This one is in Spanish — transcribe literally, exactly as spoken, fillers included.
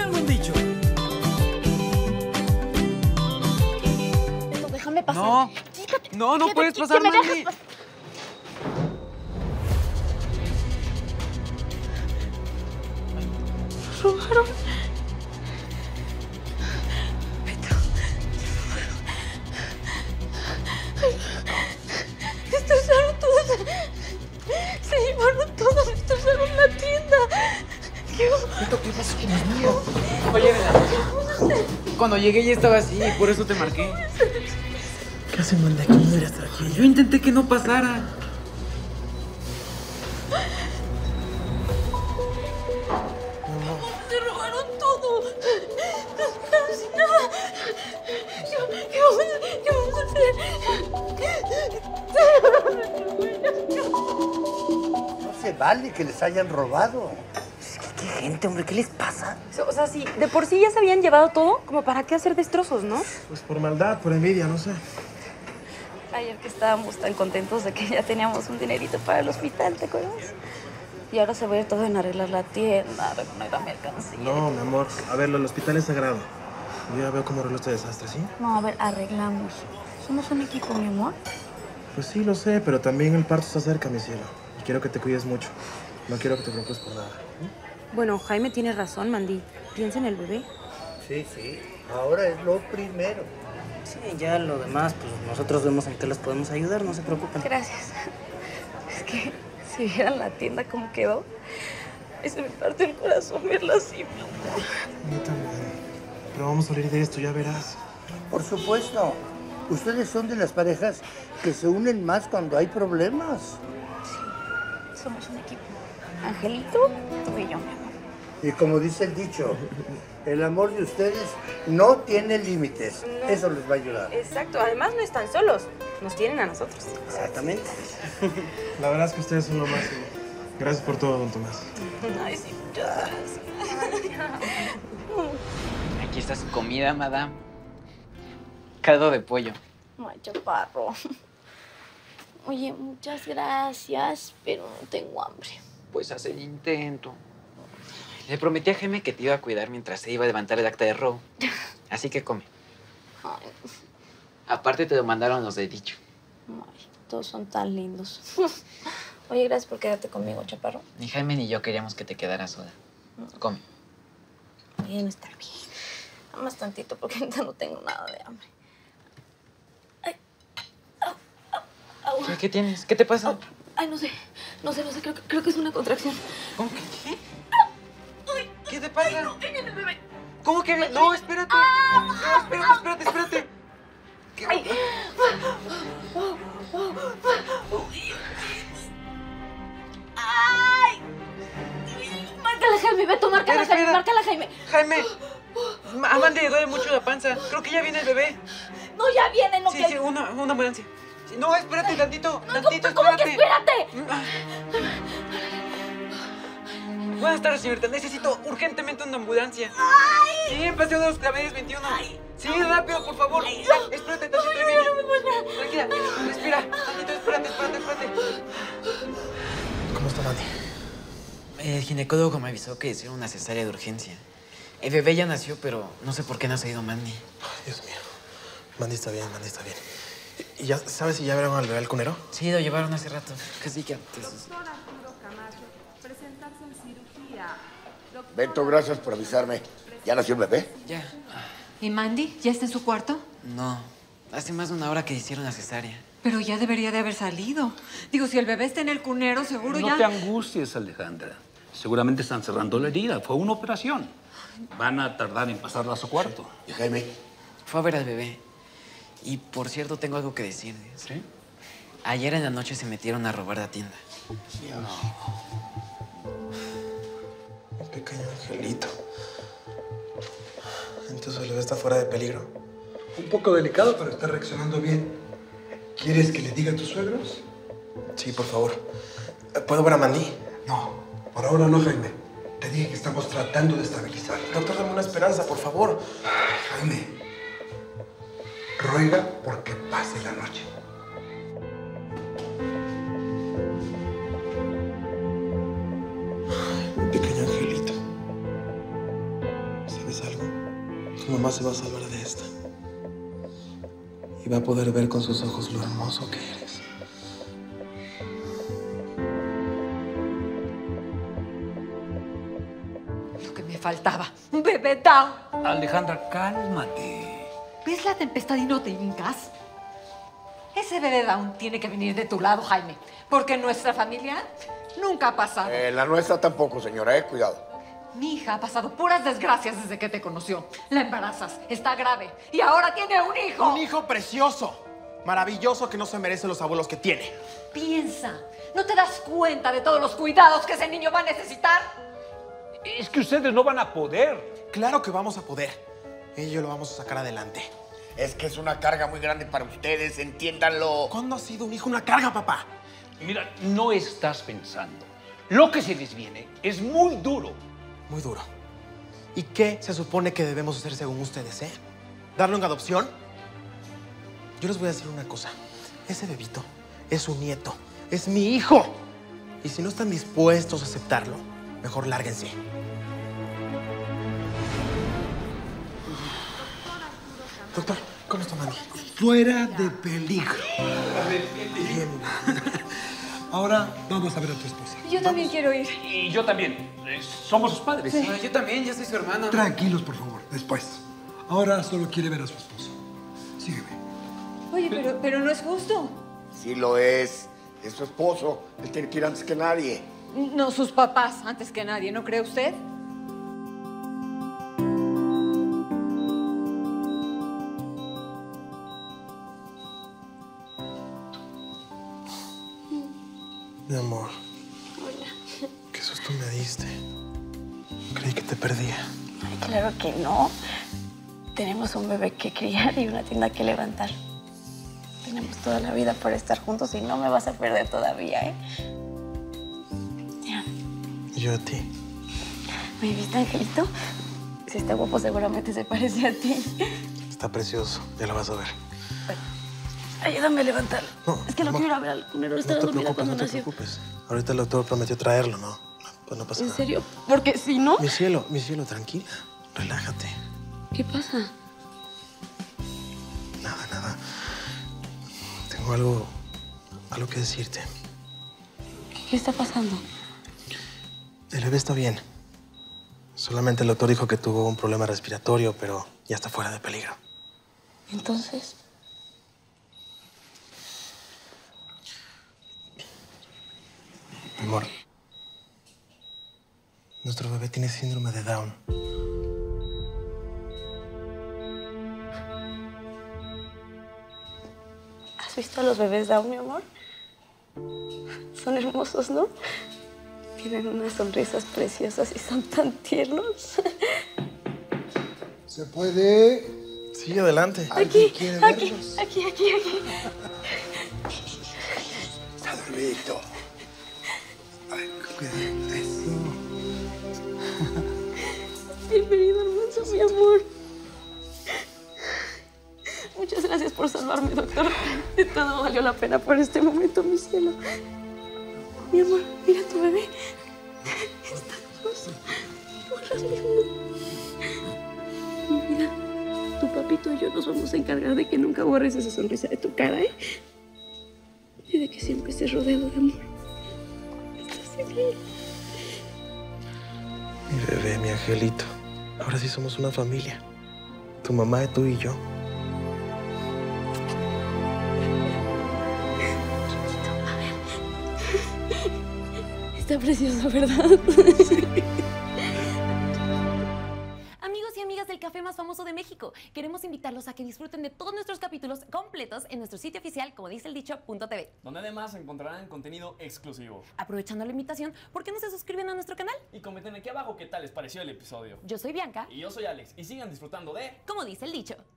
el buen dicho. Déjame pasar. No, Quítate, no, no quédate puedes aquí, pasar, que me Mandy. dejes pasar. Robaron. Beto. Destrozaron todo. Se llevaron todo, destrozaron la tienda. ¿Qué Beto, ¿qué pasó? Dios mío. Oye, cuando llegué ya estaba así, por eso te marqué. ¿Qué hacen, Mandy? Aquí no debería estar aquí. Yo intenté que no pasara. Se robaron todo. Nos quedamos sin nada. ¿Qué, qué vamos, qué vamos a hacer? No se vale que les hayan robado. Es que qué gente, hombre, ¿qué les pasa? O sea, si de por sí ya se habían llevado todo, como para qué hacer destrozos, ¿no? Pues por maldad, por envidia, no sé. Ayer que estábamos tan contentos de que ya teníamos un dinerito para el hospital, ¿te acuerdas? Y ahora se va a ir todo en arreglar la tienda, reponer la mercancía. No, mi amor. A ver, lo del hospital es sagrado. Yo ya veo cómo arreglo este desastre, ¿sí? No, a ver, arreglamos. Somos un equipo, mi amor. Pues sí, lo sé, pero también el parto se acerca, mi cielo. Y quiero que te cuides mucho. No quiero que te preocupes por nada. Bueno, Jaime tiene razón, Mandy. Piensa en el bebé. Sí, sí. Ahora es lo primero. Sí, ya lo demás, pues nosotros vemos en qué les podemos ayudar, no se preocupen. Gracias. Es que si vieran la tienda cómo quedó, se me parte el corazón verla así, mi amor. Yo también. Pero vamos a salir de esto, ya verás. Por supuesto. Ustedes son de las parejas que se unen más cuando hay problemas. Somos un equipo. Angelito, tú y yo, mi amor. Y como dice el dicho, el amor de ustedes no tiene límites. No. Eso les va a ayudar. Exacto. Además, no están solos. Nos tienen a nosotros. Exactamente. La verdad es que ustedes son lo máximo. Gracias por todo, don Tomás. Ay, sí, muchas gracias. Aquí está su comida, madame. Caldo de pollo. Ay, chaparro. Oye, muchas gracias, pero no tengo hambre. Pues haz el intento. Le prometí a Jaime que te iba a cuidar mientras se iba a levantar el acta de robo. Así que come. Ay, Aparte te lo mandaron los de dicho. ay, todos son tan lindos. Oye, gracias por quedarte conmigo, chaparro. Ni Jaime ni yo queríamos que te quedaras sola. Come. Bien, está bien. Nada más tantito porque ahorita no tengo nada de hambre. Ay, au, au, au. ¿Qué, qué tienes? ¿Qué te pasa? Au. Ay, no sé, no sé, no sé, creo, que- creo que es una contracción. ¿Cómo que qué? Ay, ¿Qué te pasa? ay, no, ay, viene el bebé. ¿Cómo que? No, espérate. No, espérate, espérate, espérate. ¿Qué? Ay. ¡Ay! Márcala, Jaime, Beto, márcala, Espera, Jaime, espera. márcala, Jaime. Jaime. A Mandy le duele mucho la panza. Creo que ya viene el bebé. No, ya viene, no Sí, que... sí, una, una ambulancia. Sí, no, espérate tantito, No, tantito, ¿cómo, cómo que espérate. espérate? Buenas tardes, señorita. Necesito urgentemente una ambulancia. Sí, en Paseo de los Claveles veintiuno. Sí, rápido, por favor. Espérate tantito, ahí viene. Tranquila, respira. Tantito, espérate, espérate, espérate. ¿Cómo está Mandy? El ginecólogo me avisó que hicieron una cesárea de urgencia. El bebé ya nació, pero no sé por qué no ha salido Mandy. Ay, Dios mío. Mandy está bien, Mandy está bien. ¿Y ya sabes si ya vieron al bebé al cunero? Sí, lo llevaron hace rato. Casi que antes. Doctor Arturo Camacho, presentarse en cirugía. Doctor Beto, gracias por avisarme. ¿Ya nació el bebé? Ya. ¿Y Mandy? ¿Ya está en su cuarto? No. Hace más de una hora que hicieron la cesárea. Pero ya debería de haber salido. Digo, si el bebé está en el cunero, seguro No ya... te angusties, Alejandra. Seguramente están cerrando la herida. Fue una operación. Van a tardar en pasarla a su cuarto. ¿Y Jaime? Fue a ver al bebé. Y, por cierto, tengo algo que decirles. ¿Sí? Ayer en la noche se metieron a robar la tienda. Un pequeño angelito. Entonces el bebé está fuera de peligro. Un poco delicado, pero está reaccionando bien. ¿Quieres que le diga a tus suegros? Sí, por favor. ¿Puedo ver a Mandy? No, por ahora no, Jaime. Te dije que estamos tratando de estabilizarla. Doctor, dame una esperanza, por favor. Jaime, ruega porque pase la noche. Un pequeño angelito. ¿Sabes algo? Tu mamá se va a salvar de esta. Y va a poder ver con sus ojos lo hermoso que eres. Lo que me faltaba. Un bebé down. Alejandra, cálmate. ¿Ves la tempestad y no te hincas? Ese bebé down tiene que venir de tu lado, Jaime. Porque en nuestra familia nunca ha pasado. Eh, la nuestra tampoco, señora, eh. Cuidado. Mi hija ha pasado puras desgracias desde que te conoció. La embarazas, está grave y ahora tiene un hijo. Un hijo precioso, maravilloso, que no se merecen los abuelos que tiene. Piensa, ¿no te das cuenta de todos los cuidados que ese niño va a necesitar? Es que ustedes no van a poder. Claro que vamos a poder. Ella y yo lo vamos a sacar adelante. Es que es una carga muy grande para ustedes, entiéndanlo. ¿Cuándo ha sido un hijo una carga, papá? Mira, no estás pensando. Lo que se les viene es muy duro. Muy duro. ¿Y qué se supone que debemos hacer según ustedes, eh? ¿Darlo en adopción? Yo les voy a decir una cosa. Ese bebito es su nieto. Es mi hijo. Y si no están dispuestos a aceptarlo, mejor lárguense. Doctor, ¿cómo está Mandy? Fuera de peligro. Bien. Ahora vamos a ver a tu esposa. Yo también quiero ir. Y yo también. Eh, Somos sus padres. Sí. Ah, yo también, yo soy su hermano. Tranquilos, por favor. Después. Ahora solo quiere ver a su esposo. Sígueme. Oye, pero, pero no es justo. Sí lo es. Es su esposo. Él tiene que ir antes que nadie. No, sus papás antes que nadie, ¿no cree usted? Mi amor. Hola. Qué susto me diste. Creí que te perdía. Ay, claro que no. Tenemos un bebé que criar y una tienda que levantar. Tenemos toda la vida para estar juntos y no me vas a perder todavía, ¿eh? Ya. Y yo a ti. ¿Me viste, Angelito? Si está guapo, seguramente se parece a ti. Está precioso. Ya lo vas a ver. Ayúdame a levantarlo. No, es que lo amor, quiero ir a ver al cunero. No Estaba te dormida preocupes, cuando no te nació. preocupes. Ahorita el doctor prometió traerlo, ¿no? No, pues no pasa ¿En nada. serio? Porque si no... Mi cielo, mi cielo, tranquila. Relájate. ¿Qué pasa? Nada, nada. Tengo algo, algo que decirte. ¿Qué está pasando? El bebé está bien. Solamente el doctor dijo que tuvo un problema respiratorio, pero ya está fuera de peligro. Entonces... Mi amor, nuestro bebé tiene síndrome de Down. ¿Has visto a los bebés Down, mi amor? Son hermosos, ¿no? Tienen unas sonrisas preciosas y son tan tiernos. ¿Se puede? Sí, adelante. Aquí, quiere aquí, verlos? aquí, aquí, aquí. Está dormidito. Ay, cuidado. Eso. Bienvenido, hermoso, mi amor. Muchas gracias por salvarme, doctor. De todo valió la pena por este momento, mi cielo. Mi amor, mira a tu bebé. Está hermoso. Hola, lindo. Mi vida, tu papito y yo nos vamos a encargar de que nunca borres esa sonrisa de tu cara, ¿eh? Y de que siempre estés rodeado de amor. ¿Estás bien? Mi bebé, mi angelito. Ahora sí somos una familia. Tu mamá, tú y yo. Está precioso, ¿verdad? Amigos y amigas del café más famoso de México, queremos invitarlos a que disfruten de todos nuestros capítulos completos en nuestro sitio oficial, como dice el dicho, punto t v. Donde además encontrarán contenido exclusivo. Aprovechando la invitación, ¿por qué no se suscriben a nuestro canal? Y comenten aquí abajo qué tal les pareció el episodio. Yo soy Bianca. Y yo soy Alex. Y sigan disfrutando de... Como dice el dicho.